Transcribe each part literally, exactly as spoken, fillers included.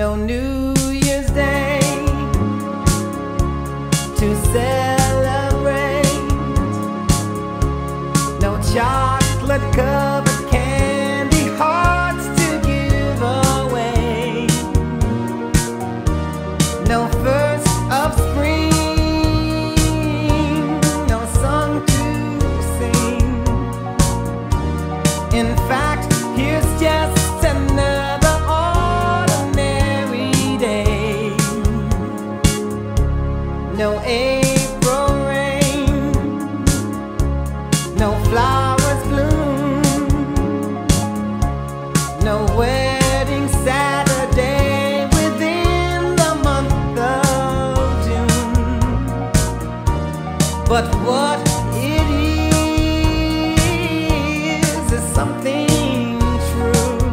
No New Year's Day to celebrate, no chocolate covered candy hearts to give away, no first of spring, no song to sing. In fact, here's just another ordinary day. No April rain, no flowers bloom, no wedding Saturday within the month of June. But what it is is something true,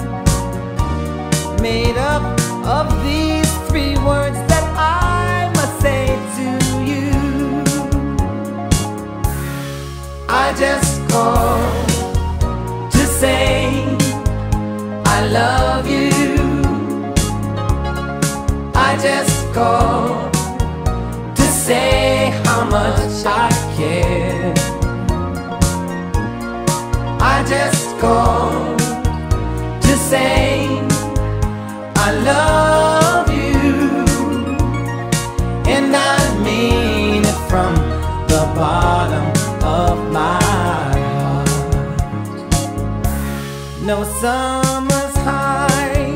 made up of these three words that I must say to you. I just called to say I love you. I just called to say how much I care. I just called to say I love you, and I mean it from the bottom of my heart. No summer's high,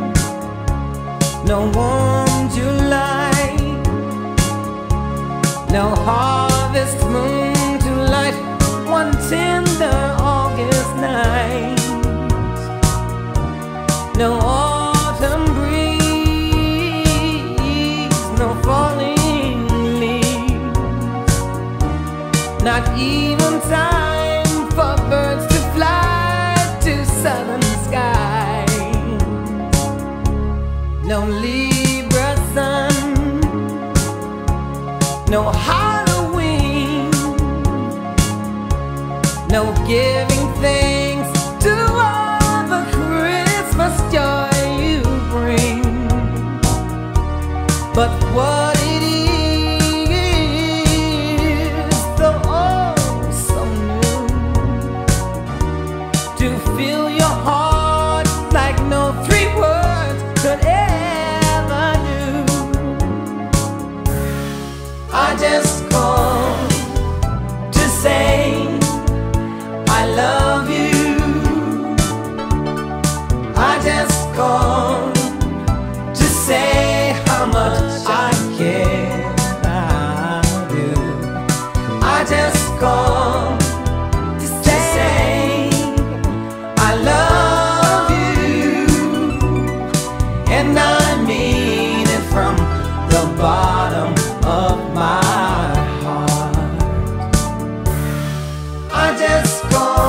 no warm July, no harvest moon to light one tender August night, no autumn breeze, no falling leaves, not even time for birds to fly to southern skies, no Libra sun, no Halloween, no giving thanks to all the Christmas joy you bring. But what it is, though oh so new, to fill your heart like no three words could ever do. I just called to say I love you. I just called to say how much I care. I do. I just called to say I love you, and I mean it from the bottom of my heart. I just called